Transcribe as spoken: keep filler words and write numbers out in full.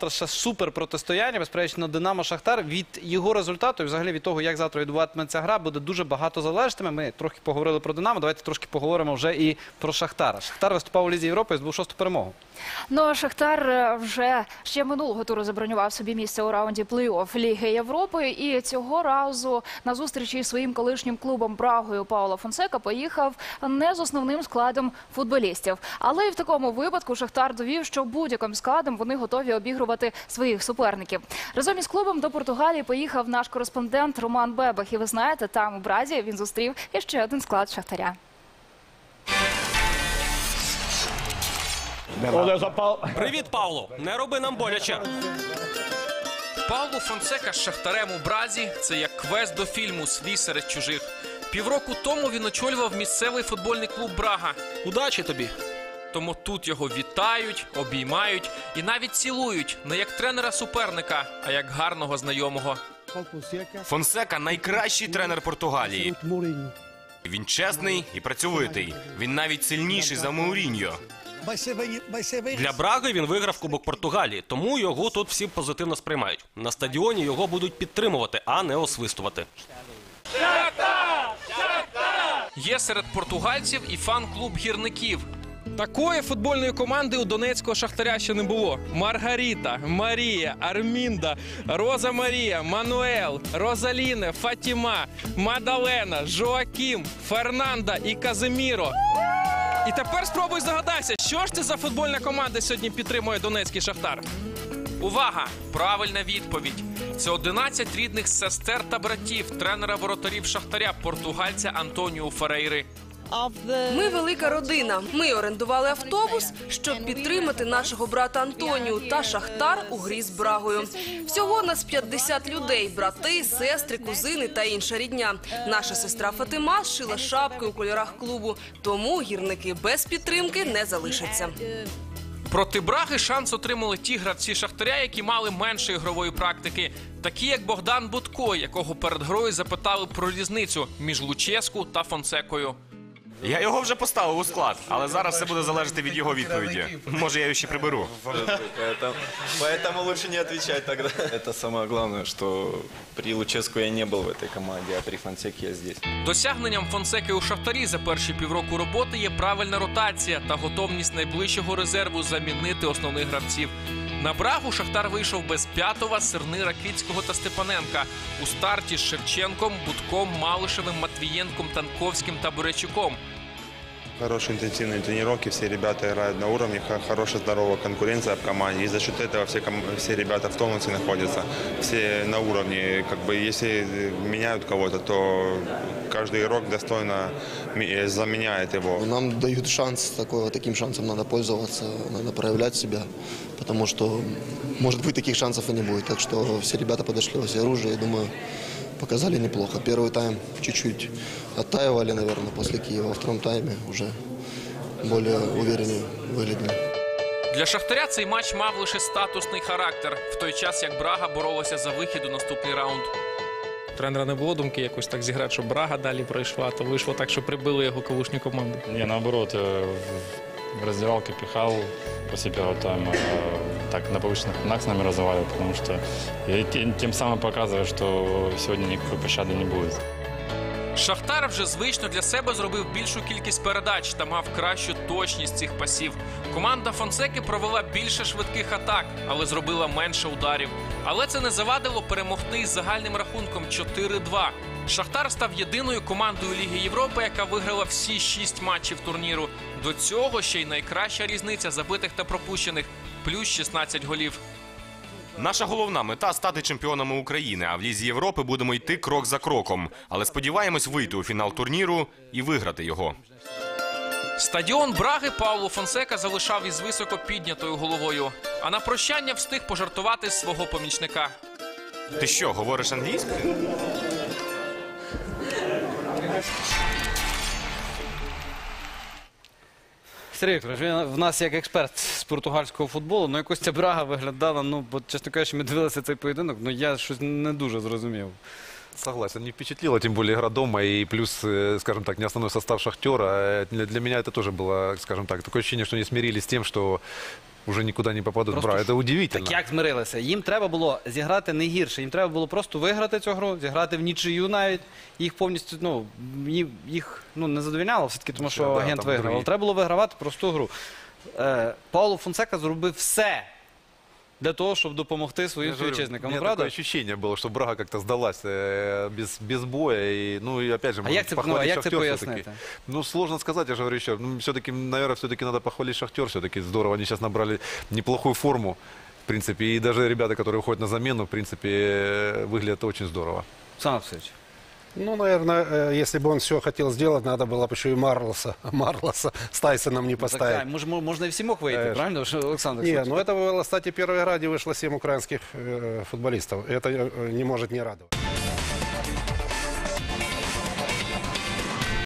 завтра ще супер протистояння, безперечно, Динамо-Шахтар. Від його результату і взагалі від того, як завтра відбуватиметься гра, буде дуже багато залежатиме. Ми трохи поговорили про Динамо, давайте трошки поговоримо вже і про Шахтара. Шахтар виступав у Лізі Європи і здобув шосту перемогу. Ну, а Шахтар вже ще минулого туру забронював собі місце у раунді плей-офф Ліги Європи. І цього разу на зустрічі із своїм колишнім клубом Брагою Пауло Фонсека поїхав не з основним складом футболістів. Але і в такому випадку Шахтар довів, що будь-яким складом вони готові обігрувати своїх суперників. Разом із клубом до Португалії поїхав наш кореспондент Роман Бебах. І ви знаєте, там у Бразі він зустрів іще один склад Шахтаря. Привіт, Пауло! Не роби нам боляче. Пауло Фонсека з Шахтарем у Бразі – це як квест до фільму «Свій серед чужих». Півроку тому він очолював місцевий футбольний клуб «Брага». Удачі тобі! Тому тут його вітають, обіймають і навіть цілують не як тренера суперника, а як гарного знайомого. Фонсека – найкращий тренер Португалії. Він чесний і працьовитий. Він навіть сильніший за Мауріньо. Для Браги він виграв Кубок Португалії, тому його тут всі позитивно сприймають. На стадіоні його будуть підтримувати, а не освистувати. Є серед португальців і фан-клуб гірників. Такої футбольної команди у донецького Шахтаря ще не було. Маргарита, Марія, Армінда, Роза Марія, Мануел, Розаліне, Фатіма, Мадалена, Жоакім, Фернанда і Казиміро. І тепер спробуй здогадайся, що ж це за футбольна команда сьогодні підтримує донецький Шахтар? Увага! Правильна відповідь. Це одинадцять рідних сестер та братів тренера воротарів Шахтаря, португальця Антоніо Ферейри. Ми велика родина. Ми орендували автобус, щоб підтримати нашого брата Антоніо та Шахтар у грі з Брагою. Всього нас п'ятдесят людей – брати, сестри, кузини та інша рідня. Наша сестра Фатима зшила шапки у кольорах клубу, тому гірники без підтримки не залишаться. Проти Браги шанс отримали ті гравці Шахтаря, які мали менше ігрової практики. Такі, як Богдан Будко, якого перед грою запитали про різницю між Луческу та Фонсекою. Я його вже поставив у склад, але зараз все буде залежати від його відповіді. Може, я його ще приберу. Поэтому лучше не отвечать тогда. Это самое главное, что при Луческу я не был в этой команде, а при Фонсеке я здесь. Досягненням Фонсеки у Шахтарі за перші півроку роботи є правильна ротація та готовність найближчого резерву замінити основних гравців. На Брагу Шахтар вийшов без П'ятова, Сернира, Квітського та Степаненка. У старті з Шевченком, Будком, Малишевим, Матвієнком, Танковським та Бурячуком. Хорошие интенсивные тренировки, все ребята играют на уровне, хорошая здоровая конкуренция в команде. И за счет этого все, все ребята в тонусе находятся, все на уровне. Как бы, если меняют кого-то, то каждый игрок достойно заменяет его. Нам дают шанс, такой, таким шансом надо пользоваться, надо проявлять себя, потому что, может быть, таких шансов и не будет. Так что все ребята подошли во всеоружие, я думаю, показали неплохо. Первый тайм чуть-чуть оттаивали, наверное, после Киева. Во втором тайме уже более увереннее выглядели. Для Шахтаря цей матч мав лише статусний характер, в той час, як Брага боролася за вихід у наступний раунд. Тренера не було думки якось так зіграти, щоб Брага далі пройшла, то вийшло так, що прибили його колишню команду. Не, наоборот, в раздевалке пихал после первого тайма, так на повышенных тонах с нами разговаривал, потому что тем самым показывает, что сегодня никакой пощады не будет. Шахтар вже звично для себе зробив більшу кількість передач та мав кращу точність цих пасів. Команда Фонсеки провела більше швидких атак, але зробила менше ударів. Але це не завадило перемогти із загальним рахунком чотири два. Шахтар став єдиною командою Ліги Європи, яка виграла всі шість матчів турніру. До цього ще й найкраща різниця забитих та пропущених – плюс шістнадцять голів. Наша головна мета – стати чемпіонами України, а в Лізі Європи будемо йти крок за кроком. Але сподіваємось вийти у фінал турніру і виграти його. Стадіон Браги Пауло Фонсека залишав із високо піднятою головою. А на прощання встиг пожартувати з свого помічника. Ти що, говориш англійською? Сергій Вікторович, він в нас як експерт з португальського футболу, ну якось ця Брага виглядала, ну, бо, чесно кажучи, ми дивилися цей поєдинок, ну я щось не дуже зрозумів. Согласен, не впечатлило, тем более игра дома и плюс, скажем так, не основной состав «Шахтера». Для меня это тоже было, скажем так, такое ощущение, что они смирились с тем, что уже никуда не попадут в Просто Брагу. ж- Это удивительно. Так як змирилися? Їм треба було зіграти не гірше, їм треба було просто виграти цю гру, зіграти в нічию навіть. Їх повністю, ну, ні- їх ну, не задовільняло все-таки, тому що Да, агент там виграв. другі. Але треба було вигравати просту гру. Е, Пауло Фонсека зробив все для того, щоб допомогти своїм Я же говорю, співвітчизникам. У Ну, меня правда? такое ощущение было, что Брага как-то сдалась э, без, без боя. И, ну и опять же, А можно як це, ну, а похвалить як це «Шахтер» пояснити? все-таки. Ну, сложно сказать, я же говорю еще. Ну, все-таки, наверное, все-таки надо похвалить «Шахтер». Все-таки здорово, они сейчас набрали неплохую форму. В принципе, и даже ребята, которые уходят на замену, в принципе, э, выглядят очень здорово. Олександр Олексійович. Ну, наверное, э, если бы он все хотел сделать, надо было бы еще и Марлоса, Марлоса с Тайсоном не поставить. Так, може, можна і всі мог вийти, Е, правильно? Що, Олександр Не, Олексійович? ну это было, кстати, в первой игре, где вышло семь украинских э, футболистов. Это э, не может не радовать.